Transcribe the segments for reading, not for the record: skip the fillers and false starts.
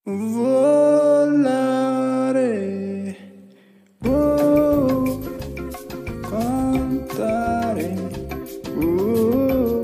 Volare, oh, cantare, oh.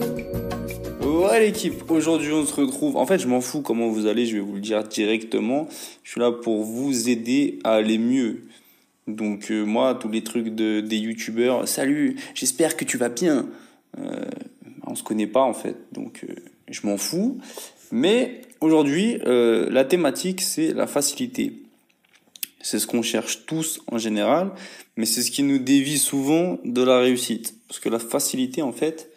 Ouais l'équipe, aujourd'hui on se retrouve. En fait, je m'en fous comment vous allez, je vais vous le dire directement. Je suis là pour vous aider à aller mieux. Donc moi, tous les trucs des youtubeurs, salut, j'espère que tu vas bien. Euh, on se connaît pas en fait, donc je m'en fous. Mais aujourd'hui, la thématique, c'est la facilité. C'est ce qu'on cherche tous en général, mais c'est ce qui nous dévie souvent de la réussite. Parce que la facilité, en fait,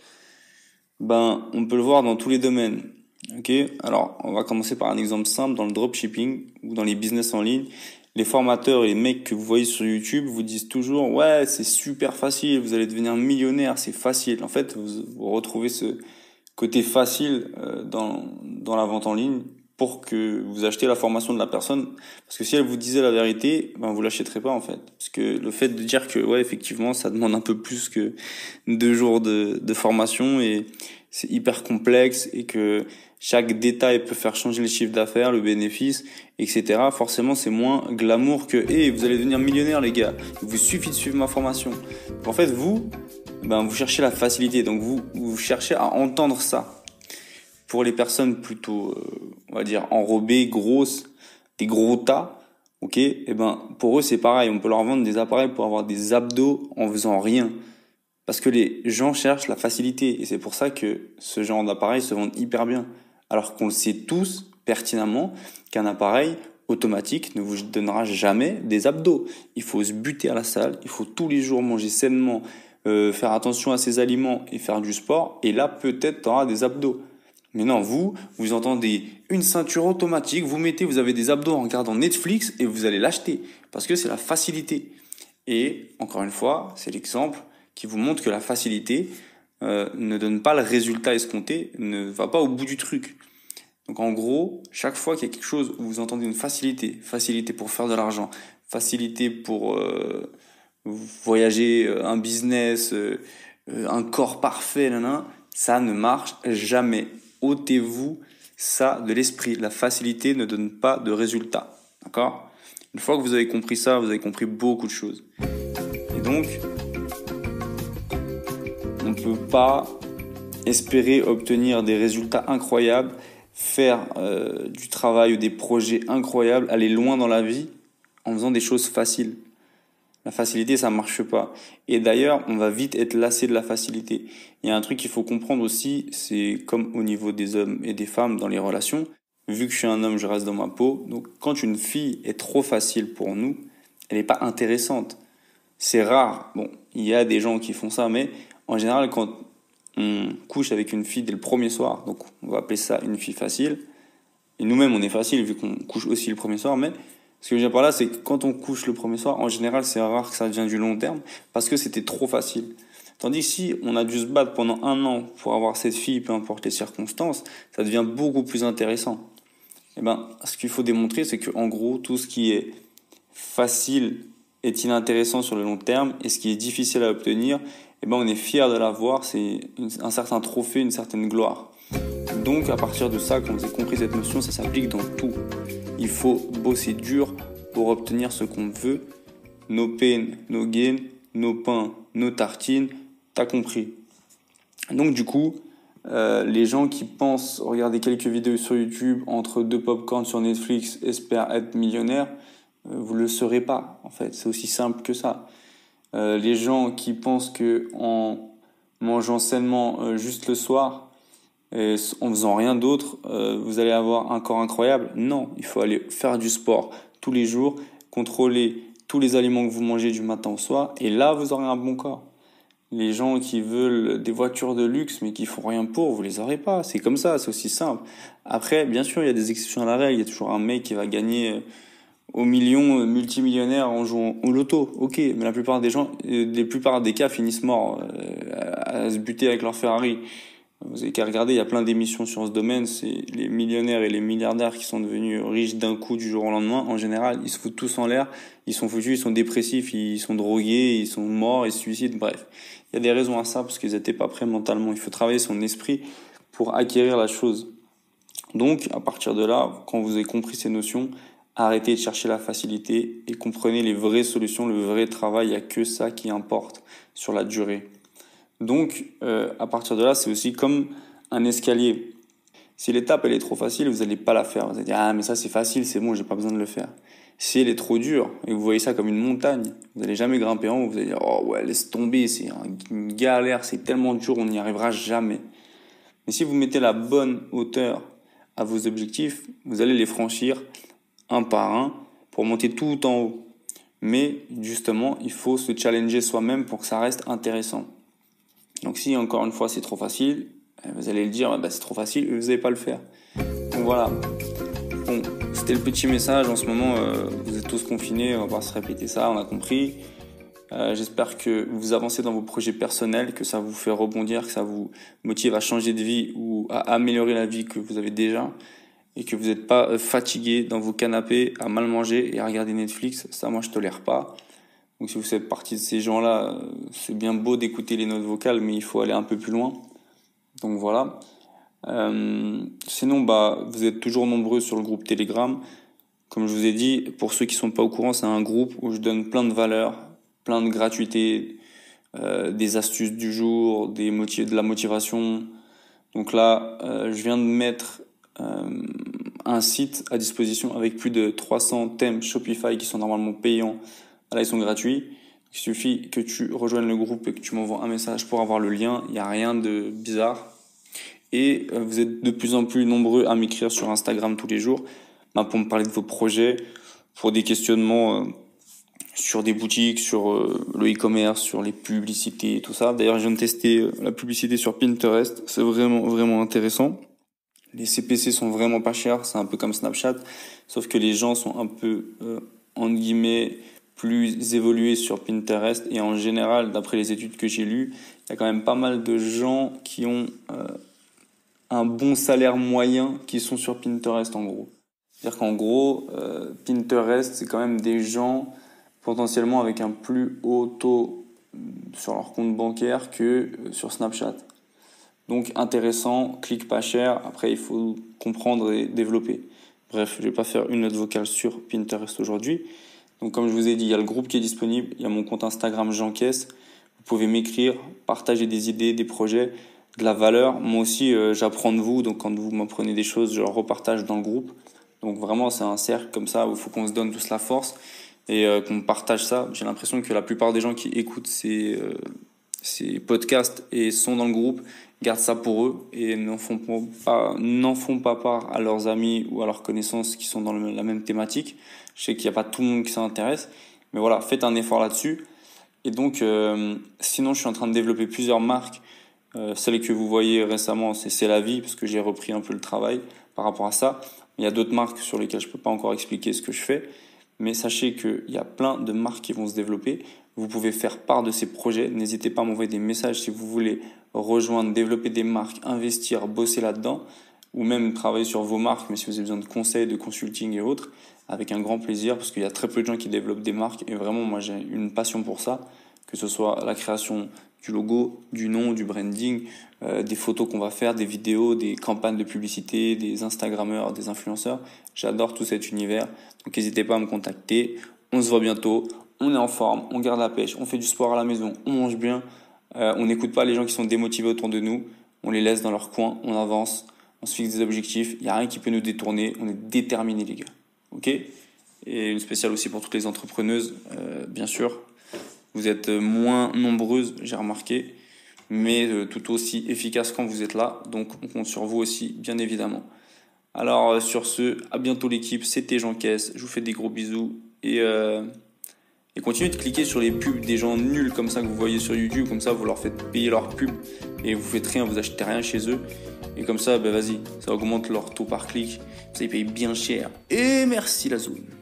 ben, on peut le voir dans tous les domaines. Ok? Alors, on va commencer par un exemple simple dans le dropshipping ou dans les business en ligne. Les formateurs et les mecs que vous voyez sur YouTube vous disent toujours, ouais, c'est super facile, vous allez devenir millionnaire, c'est facile. En fait, vous retrouvez ce côté facile dans la vente en ligne pour que vous achetiez la formation de la personne. Parce que si elle vous disait la vérité, ben vous l'achèterez pas en fait. Parce que le fait de dire que ouais effectivement ça demande un peu plus que 2 jours de formation et c'est hyper complexe et que chaque détail peut faire changer le chiffre d'affaires, le bénéfice, etc. Forcément, c'est moins glamour que hey, vous allez devenir millionnaire les gars. Il vous suffit de suivre ma formation. En fait, vous cherchez la facilité. Donc vous cherchez à entendre ça. Pour les personnes plutôt, on va dire enrobées, grosses, des gros tas, ok, et ben pour eux c'est pareil. On peut leur vendre des appareils pour avoir des abdos en faisant rien. Parce que les gens cherchent la facilité et c'est pour ça que ce genre d'appareil se vendent hyper bien. Alors qu'on le sait tous pertinemment qu'un appareil automatique ne vous donnera jamais des abdos. Il faut se buter à la salle, il faut tous les jours manger sainement, faire attention à ses aliments et faire du sport et là peut-être t'auras des abdos. Mais non, vous entendez une ceinture automatique, vous avez des abdos en regardant Netflix et vous allez l'acheter parce que c'est la facilité. Et encore une fois, c'est l'exemple qui vous montre que la facilité ne donne pas le résultat escompté, ne va pas au bout du truc. Donc en gros, chaque fois qu'il y a quelque chose où vous entendez une facilité, facilité pour faire de l'argent, facilité pour voyager, un business, un corps parfait, ça ne marche jamais. Ôtez-vous ça de l'esprit. La facilité ne donne pas de résultat. D'accord? Une fois que vous avez compris ça, vous avez compris beaucoup de choses. Et donc, on ne peut pas espérer obtenir des résultats incroyables, faire du travail ou des projets incroyables, aller loin dans la vie en faisant des choses faciles. La facilité, ça marche pas. Et d'ailleurs, on va vite être lassé de la facilité. Il y a un truc qu'il faut comprendre aussi, c'est comme au niveau des hommes et des femmes dans les relations. Vu que je suis un homme, je reste dans ma peau. Donc, quand une fille est trop facile pour nous, elle n'est pas intéressante. C'est rare. Bon, il y a des gens qui font ça, mais en général, quand on couche avec une fille dès le premier soir, donc on va appeler ça une fille facile, et nous-mêmes on est facile vu qu'on couche aussi le premier soir, mais ce que je veux dire par là, c'est que quand on couche le premier soir, en général, c'est rare que ça devienne du long terme, parce que c'était trop facile. Tandis que si on a dû se battre pendant 1 an pour avoir cette fille, peu importe les circonstances, ça devient beaucoup plus intéressant. Et ben, ce qu'il faut démontrer, c'est que en gros, tout ce qui est facile est inintéressant sur le long terme, et ce qui est difficile à obtenir, eh ben, on est fier de l'avoir, c'est un certain trophée, une certaine gloire. Donc, à partir de ça, quand vous avez compris cette notion, ça s'applique dans tout. Il faut bosser dur pour obtenir ce qu'on veut. No pain, no gain, no pain, no tartine. T'as compris. Donc, du coup, les gens qui pensent regarder quelques vidéos sur YouTube entre deux pop-corn sur Netflix espèrent être millionnaires, vous le serez pas. En fait, c'est aussi simple que ça. Les gens qui pensent que en mangeant sainement juste le soir, et en faisant rien d'autre, vous allez avoir un corps incroyable. Non, il faut aller faire du sport tous les jours, contrôler tous les aliments que vous mangez du matin au soir, et là, vous aurez un bon corps. Les gens qui veulent des voitures de luxe, mais qui font rien pour, vous les aurez pas. C'est comme ça, c'est aussi simple. Après, bien sûr, il y a des exceptions à la règle. Il y a toujours un mec qui va gagner au million, multimillionnaire en jouant au loto. Ok, mais la plupart des gens, la plupart des cas finissent morts à se buter avec leur Ferrari. Vous avez qu'à regarder, il y a plein d'émissions sur ce domaine. C'est les millionnaires et les milliardaires qui sont devenus riches d'un coup du jour au lendemain. En général, ils se foutent tous en l'air. Ils sont foutus, ils sont dépressifs, ils sont drogués, ils sont morts, ils se suicident. Bref, il y a des raisons à ça parce qu'ils n'étaient pas prêts mentalement. Il faut travailler son esprit pour acquérir la chose. Donc, à partir de là, quand vous avez compris ces notions, arrêtez de chercher la facilité et comprenez les vraies solutions, le vrai travail. Il n'y a que ça qui importe sur la durée. Donc, à partir de là, c'est aussi comme un escalier. Si l'étape, elle est trop facile, vous n'allez pas la faire. Vous allez dire, ah, mais ça, c'est facile, c'est bon, j'ai pas besoin de le faire. Si elle est trop dure et vous voyez ça comme une montagne, vous n'allez jamais grimper en haut. Vous allez dire, oh ouais, laisse tomber, c'est une galère, c'est tellement dur, on n'y arrivera jamais. Mais si vous mettez la bonne hauteur à vos objectifs, vous allez les franchir un par un pour monter tout en haut. Mais justement, il faut se challenger soi-même pour que ça reste intéressant. Donc si encore une fois c'est trop facile, vous allez le dire, c'est trop facile et vous n'allez pas le faire. Donc voilà. Bon, c'était le petit message. En ce moment, vous êtes tous confinés, on va pas se répéter ça, on a compris. J'espère que vous avancez dans vos projets personnels, que ça vous fait rebondir, que ça vous motive à changer de vie ou à améliorer la vie que vous avez déjà et que vous n'êtes pas fatigué dans vos canapés à mal manger et à regarder Netflix. Ça, moi, je tolère pas. Donc si vous faites partie de ces gens-là, c'est bien beau d'écouter les notes vocales, mais il faut aller un peu plus loin. Donc voilà. Sinon, vous êtes toujours nombreux sur le groupe Telegram. Comme je vous ai dit, pour ceux qui sont pas au courant, c'est un groupe où je donne plein de valeurs, plein de gratuités, des astuces du jour, de la motivation. Donc là, je viens de mettre un site à disposition avec plus de 300 thèmes Shopify qui sont normalement payants. Là, ils sont gratuits. Il suffit que tu rejoignes le groupe et que tu m'envoies un message pour avoir le lien. Il n'y a rien de bizarre. Et vous êtes de plus en plus nombreux à m'écrire sur Instagram tous les jours pour me parler de vos projets, pour des questionnements sur des boutiques, sur le e-commerce, sur les publicités et tout ça. D'ailleurs, je viens de tester la publicité sur Pinterest. C'est vraiment, vraiment intéressant. Les CPC sont vraiment pas chers. C'est un peu comme Snapchat. Sauf que les gens sont un peu, entre guillemets, plus évolués sur Pinterest. Et en général, d'après les études que j'ai lues, il y a quand même pas mal de gens qui ont un bon salaire moyen qui sont sur Pinterest en gros. C'est-à-dire qu'en gros, Pinterest, c'est quand même des gens potentiellement avec un plus haut taux sur leur compte bancaire que sur Snapchat. Donc intéressant, clic pas cher, après il faut comprendre et développer. Bref, je vais pas faire une note vocale sur Pinterest aujourd'hui. Donc comme je vous ai dit, il y a le groupe qui est disponible, il y a mon compte Instagram Jean-Caisse. Vous pouvez m'écrire, partager des idées, des projets, de la valeur. Moi aussi, j'apprends de vous, donc quand vous m'apprenez des choses, je le repartage dans le groupe. Donc vraiment, c'est un cercle comme ça où il faut qu'on se donne tous la force et qu'on partage ça. J'ai l'impression que la plupart des gens qui écoutent ces podcasts et sont dans le groupe gardent ça pour eux et n'en font pas part à leurs amis ou à leurs connaissances qui sont dans la même thématique. Je sais qu'il n'y a pas tout le monde qui s'intéresse, mais voilà, faites un effort là-dessus. Et donc, sinon, je suis en train de développer plusieurs marques. Celle que vous voyez récemment, c'est la vie, parce que j'ai repris un peu le travail par rapport à ça. Il y a d'autres marques sur lesquelles je peux pas encore expliquer ce que je fais, mais sachez qu'il y a plein de marques qui vont se développer. Vous pouvez faire part de ces projets. N'hésitez pas à m'envoyer des messages si vous voulez rejoindre, développer des marques, investir, bosser là-dedans, ou même travailler sur vos marques, mais si vous avez besoin de conseils, de consulting et autres, avec un grand plaisir, parce qu'il y a très peu de gens qui développent des marques, et vraiment, moi, j'ai une passion pour ça, que ce soit la création du logo, du nom, du branding, des photos qu'on va faire, des vidéos, des campagnes de publicité, des Instagrammeurs, des influenceurs. J'adore tout cet univers. Donc n'hésitez pas à me contacter. On se voit bientôt. On est en forme, on garde la pêche, on fait du sport à la maison, on mange bien. On n'écoute pas les gens qui sont démotivés autour de nous. On les laisse dans leur coin, on avance, on se fixe des objectifs. Il n'y a rien qui peut nous détourner. On est déterminés les gars. Ok ? Et une spéciale aussi pour toutes les entrepreneuses, bien sûr. Vous êtes moins nombreuses, j'ai remarqué, mais tout aussi efficaces quand vous êtes là. Donc, on compte sur vous aussi, bien évidemment. Alors, sur ce, à bientôt l'équipe. C'était Jean-Caisse. Je vous fais des gros bisous. Et continuez de cliquer sur les pubs des gens nuls comme ça que vous voyez sur YouTube. Comme ça, vous leur faites payer leurs pubs et vous faites rien, vous achetez rien chez eux. Et comme ça, vas-y, ça augmente leur taux par clic. Ça, ils payent bien cher. Et merci la zone.